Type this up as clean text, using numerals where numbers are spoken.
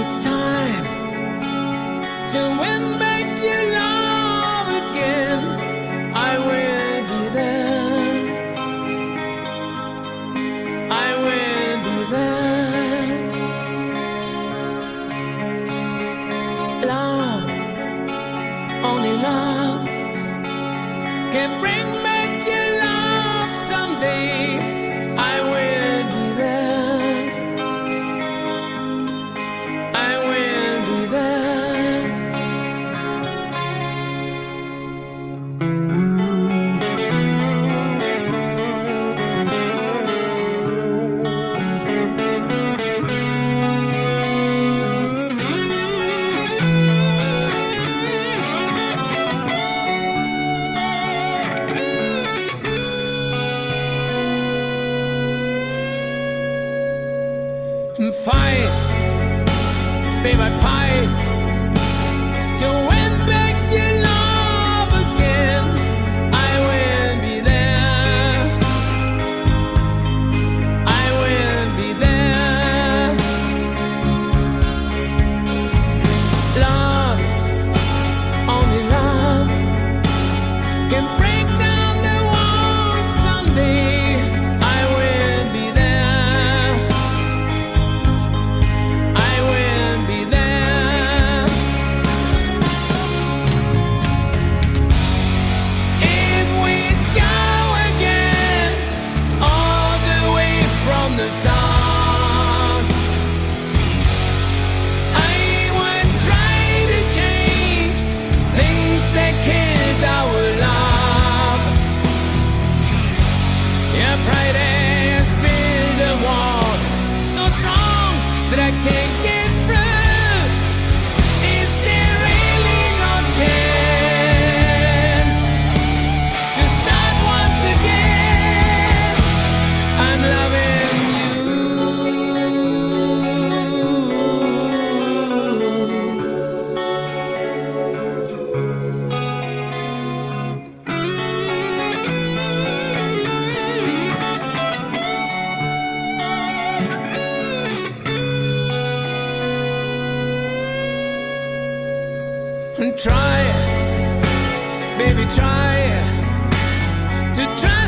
it's time to win back your love again. I will be there. I will be there. Love, only love can bring back your love someday. I will be there. I will be there. Fight, baby, fight to win back your love again. I will be there. I will be there. Love, only love can break down the walls someday. I will be there. I will be there. If we go again, all the way from the start, I would try to change things that killed our love. Your pride has built a wall so strong that I can't get through. Is there really no chance to start once again? I'm loving you. And try, baby, try to try